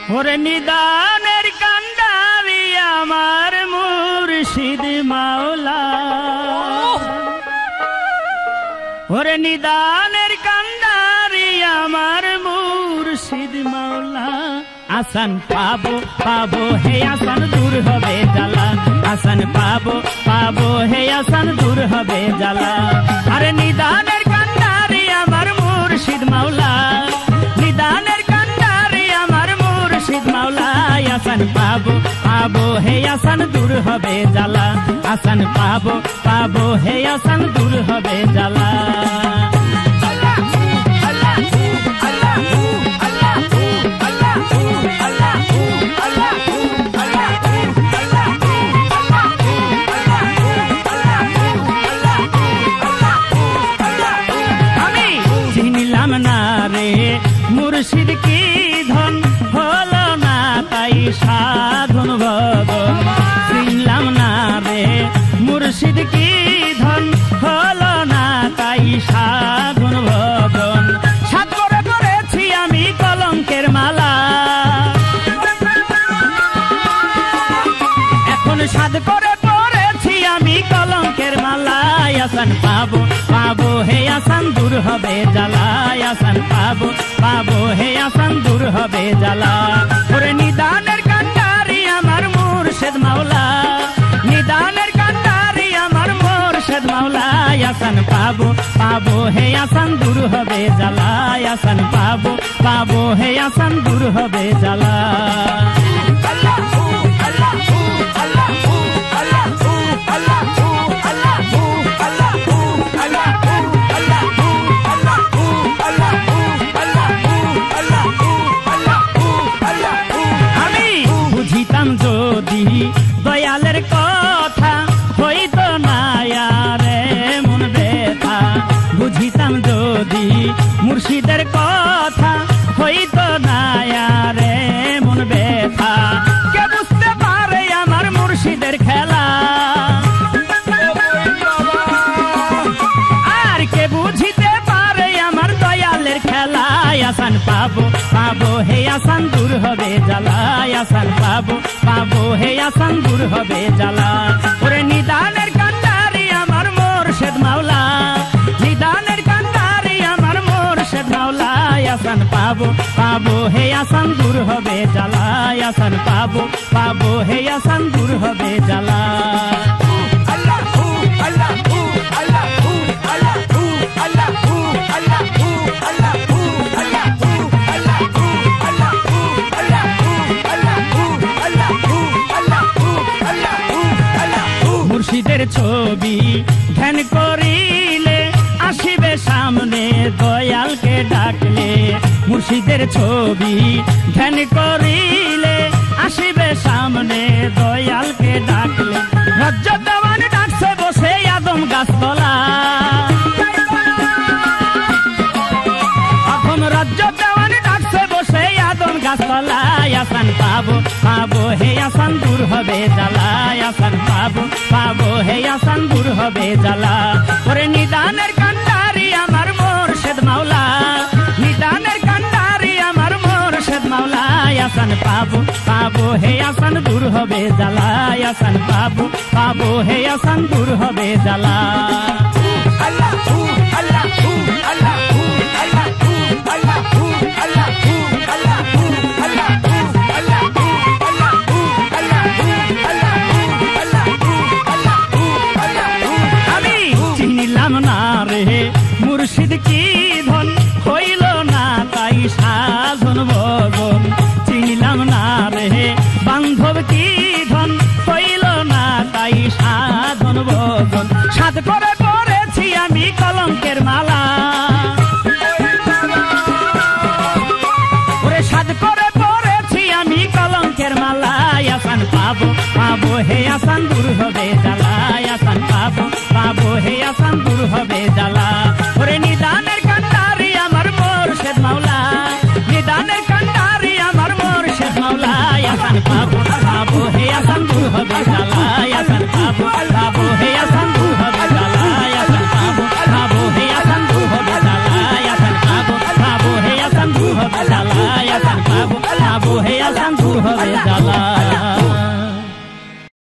ওরে নিদানের কান্ডারি আমার মুর্শিদ মাওলা, ওরে নিদানের কান্ডারি আমার মুর্শিদ মাওলা। আসান পাবো পাবো হে আসান দূর হবে জ্বালা, আসান পাবো পাবো হে আসান দূর হবে জ্বালা। আরে নিদানের কান্ডারি আমার মুর্শিদ মাওলা, নিদানের কান্ডারি আমার মুর্শিদ মাওলা। আসান পাবো পাবো হে আসান দূর হবে জ্বালা, আসান পাবো পাবো হে আসান দূর হবে জ্বালা। মুর্শিদ কি ধন হলো না তাই সাধন ভজন, চিনলাম না রে মুর্শিদ কি ধন হলো না তাই সাধন ভজন। সাধ করে করেছি আমি কলঙ্কের মালা, এখন সাধ করে পড়েছি আমি কলঙ্কের মালা। আসান পাবো পাবো হে আসান দূর হবে জ্বালা, আসান পাবো পাবো হে আসান দূর হবে জ্বালা। ওরে নিদানের কান্ডারি আমার মুর্শিদ মাওলা, নিদানের কান্ডারি আমার মুর্শিদ মাওলা। আসান পাবো পাবো হে আসান দূর হবে জ্বালা, আসান পাবো পাবো হে আসান দূর হবে জ্বালা। যদি দয়ালের কথা হইতো না রে মন ব্যথা, বুঝিতাম যদি মুর্শিদের কথা হইতো না রে মন ব্যথা। কে বুঝতে পারে আমার মুর্শিদের খেলা, আর কে বুঝিতে পারে আমার দয়ালের খেলা। আসান পাবো পাবো হে আসান দূর হবে জ্বালা, আসান পাবো পাবো হে আসান দূর হবে জ্বালা। ওরে নিদানের কান্ডারি আমার মুর্শিদ মাওলা, নিদানের কান্ডারি আমার মুর্শিদ মাওলা। আসান পাবো পাবো হে আসান দূর হবে জ্বালা, আসান পাবো পাবো হে আসান দূর হবে জ্বালা। মুর্শিদের ছবি ধ্যান করিলে আসিবে সামনে দয়ালকে ডাকলে, মুর্শিদের ছবি ধ্যান করিলে আসিবে সামনে দয়ালকে ডাকলে। রাজ্য দেওয়ান ডাকছে বসে আদম গাছতলা, এখন রাজ্য দেওয়ান ডাকছে বসে আদম গাছতলা। আসান পাবো পাবো হে আসান দূর হবে জ্বালা, আসান পাবো পাবো হে আসান দূর হবে জ্বালা। ওরে নিদানের কান্ডারি আমার মুর্শিদ মাওলা, নিদানের কান্ডারি আমার মুর্শিদ মাওলা। আসান পাবো পাবো হে আসান দূর হবে জ্বালা, আসান পাবো পাবো হে আসান দূর হবে জ্বালা। আল্লাহ আল্লাহ আল্লাহ মুর্শিদ কি ধন হইল না তাই সাধন ভজন, চিনিলাম না রে বান্ধব কি ধন হইল না তাই সাধন ভজন। সাধ করে পড়েছি আমি কলঙ্কের মালা, ওরে সাধ করে পড়েছি আমি কলঙ্কের মালা। আসান পাবো পাবো হে আসান দূর হবে জ্বালা, আসান পাবো পাবো হে আসান দূর হবে জ্বালা। ওরে নিদানের কান্ডারি আমার মুর্শিদ মাওলা, নিদানের কান্ডারি আমার মুর্শিদ মাওলা। আসান পাবো পাবো হে আসান দূর হবে জ্বালা, আসান পাবো